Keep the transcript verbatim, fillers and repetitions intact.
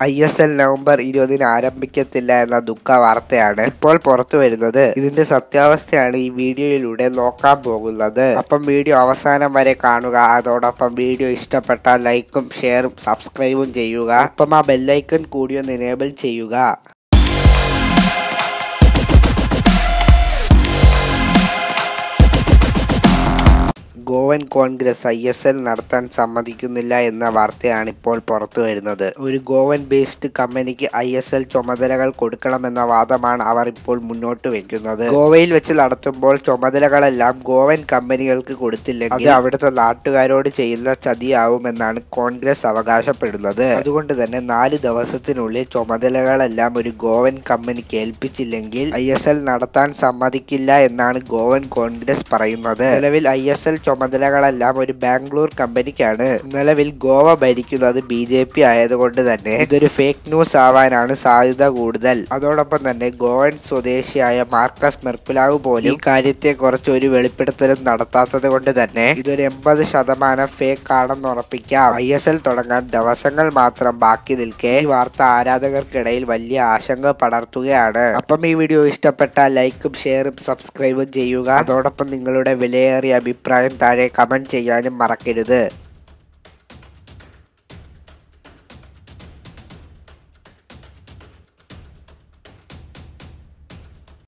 I S L November ഇരുപതിന് ആരംഭിക്കത്തില്ല എന്ന ദുഃഖ വാർത്തയാണ് ഇപ്പോൾ പുറത്തു വരുന്നത്. ഇതിന്റെ സത്യാവസ്ഥയാണ് ഈ വീഡിയോയിലൂടെ നോക്കാൻ പോകുന്നത്. അപ്പം വീഡിയോ അവസാനം വരെ കാണുക. അതോടൊപ്പം വീഡിയോ ഇഷ്ടപ്പെട്ടാൽ ലൈക്കും ഷെയറും സബ്സ്ക്രൈബും ചെയ്യുക. അപ്പം ആ ബെല്ലൈക്കൺ കൂടി ഒന്ന് എനേബിൾ ചെയ്യുക. Goan Congress I S L നടത്താൻ സമ്മതിക്കുന്നില്ല എന്ന വാർത്തയാണ് ഇപ്പോൾ പുറത്തു വരുന്നത്. ഒരു ഗോവൻ ബേസ്ഡ് കമ്പനിക്ക് ഐ എസ് എൽ ചുമതലകൾ കൊടുക്കണമെന്ന വാദമാണ് അവർ ഇപ്പോൾ മുന്നോട്ട് വെക്കുന്നത്. ഗോവയിൽ വെച്ച് നടത്തുമ്പോൾ ചുമതലകളെല്ലാം ഗോവൻ കമ്പനികൾക്ക് കൊടുത്തില്ലെങ്കിൽ അത് അവിടുത്തെ നാട്ടുകാരോട് ചെയ്യുന്ന ചതിയാവുമെന്നാണ് കോൺഗ്രസ് അവകാശപ്പെടുന്നത്. അതുകൊണ്ട് തന്നെ നാല് ദിവസത്തിനുള്ളിൽ ചുമതലകളെല്ലാം ഒരു ഗോവൻ കമ്പനിക്ക് ഏൽപ്പിച്ചില്ലെങ്കിൽ ഐ എസ് എൽ നടത്താൻ സമ്മതിക്കില്ല എന്നാണ് ഗോവൻ കോൺഗ്രസ് പറയുന്നത്. നിലവിൽ ഐ എസ് എൽ ചുമതലകളെല്ലാം ഒരു ബാംഗ്ലൂർ കമ്പനിക്കാണ്. നിലവിൽ ഗോവ ഭരിക്കുന്നത് ബി ജെ പി ആയതുകൊണ്ട് തന്നെ ഇതൊരു ഫേക്ക് ന്യൂസ് ആവാനാണ് സാധ്യത കൂടുതൽ. അതോടൊപ്പം തന്നെ ഗോവൻ സ്വദേശിയായ മാർക്കസ് മെർക്കുലാവ് പോലും ഈ കാര്യത്തെ കുറിച്ച് ഒരു വെളിപ്പെടുത്തലും നടത്താത്തത് കൊണ്ട് തന്നെ ഇതൊരു എൺപത് ശതമാനം ഫേക്ക് ആണെന്ന് ഉറപ്പിക്കാം. ഐ എസ് എൽ തുടങ്ങാൻ ദിവസങ്ങൾ മാത്രം ബാക്കി നിൽക്കെ ഈ വാർത്ത ആരാധകർക്കിടയിൽ വലിയ ആശങ്ക പടർത്തുകയാണ്. അപ്പം ഈ വീഡിയോ ഇഷ്ടപ്പെട്ടാൽ ലൈക്കും ഷെയറും സബ്സ്ക്രൈബും ചെയ്യുക. അതോടൊപ്പം നിങ്ങളുടെ വിലയേറിയ അഭിപ്രായം താഴെ കമന്റ് ചെയ്യാനും മറക്കരുത്.